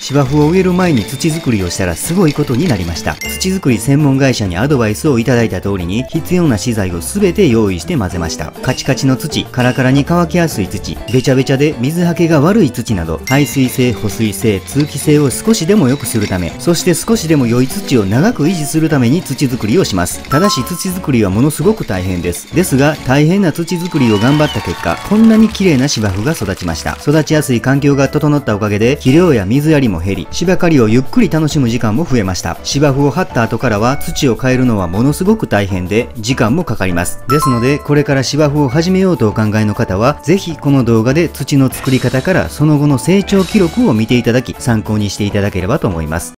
芝生を植える前に土作りをしたらすごいことになりました。土作り専門会社にアドバイスをいただいた通りに必要な資材を全て用意して混ぜました。カチカチの土、カラカラに乾きやすい土、べちゃべちゃで水はけが悪い土など、排水性、保水性、通気性を少しでも良くするため、そして少しでも良い土を長く維持するために土作りをします。ただし土作りはものすごく大変です。ですが、大変な土作りを頑張った結果、こんなに綺麗な芝生が育ちました。育ちやすい環境が整ったおかげで、肥料や水やりも減り、芝刈りをゆっくり楽しむ時間も増えました。芝生を張った後からは土を変えるのはものすごく大変で、時間もかかります。ですので、これから芝生を始めようとお考えの方は、ぜひこの動画で土の作り方からその後の成長記録を見ていただき、参考にしていただければと思います。